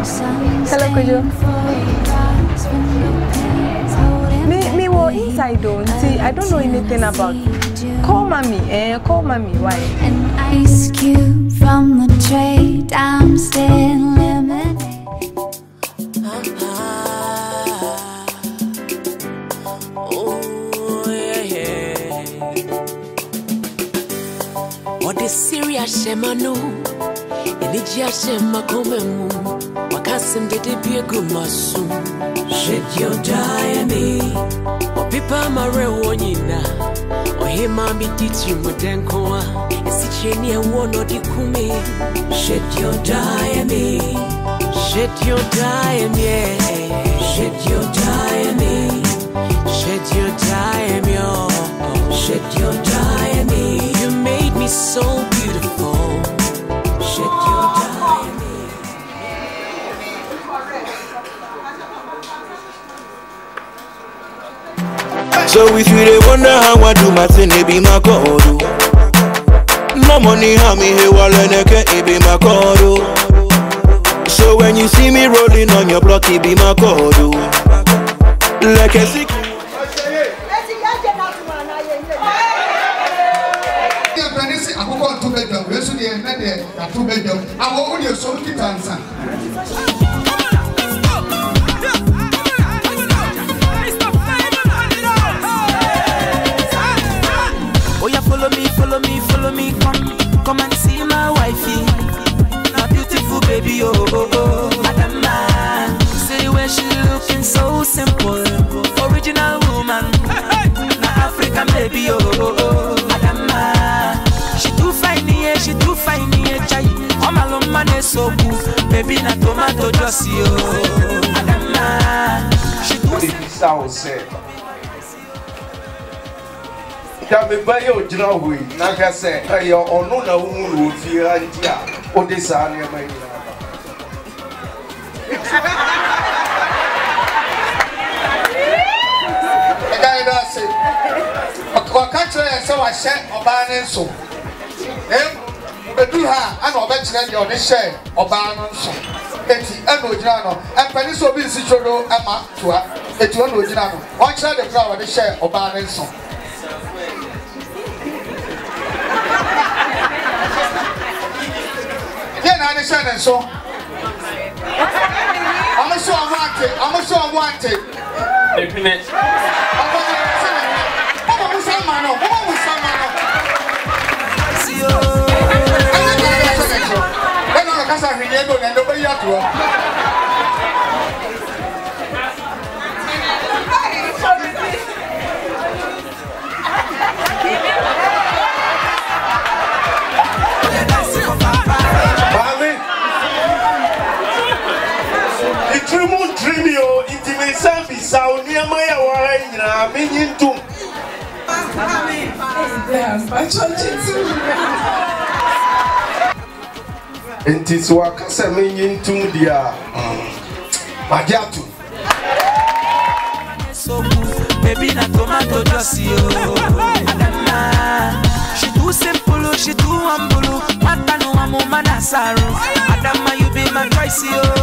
Hello, Kojo. Me wo inside don't see. I don't know anything about. Call mommy, call mommy. Why? An ice cube from the tray, I'm still lemonade. What is serious, Shemano? Elijah Shema Comemu. Wakasim did it be a good masu. Shed your diamond. Or Pipa Marewonina. Or him, Mammy, teach you with Denkoa. Is it Jenny and one or the Kumi? Shed your diamond. Shed your diamond. Shed your diamond. Shed your diamond. Shed your diamond. You made me so beautiful. Shed your diamond. So if you they wonder how I do my thing, it be my code. No money, how me here while it be my code. So when you see me rolling on your block, it be my code. Like a sick. Oh yeah, follow me, come and see my wifey, my beautiful baby, Madam Man. See where she looking so simple, original woman, na African baby, Madam Man. She too fine, chai. Oh my love man is so cool, baby na tomato juicy, Madam Man. She too. Ya me buy your driveway, like I said, your honor will fear idea. Oh, this are near my. The guy does say, what country and so I said, or ban so. But do her, and I'll bet you on this share or ban so. And Ojano, and Penny so busy to know Emma to her, it's one Ojano. One child the crowd the share or ban so. Then I understand so. I'm so wanted. It is what I say, meaning to the Magiatu. So baby, na tomato juicy, she too simple, she too humble. Mata no amo manasaru. Adama, you be my choice,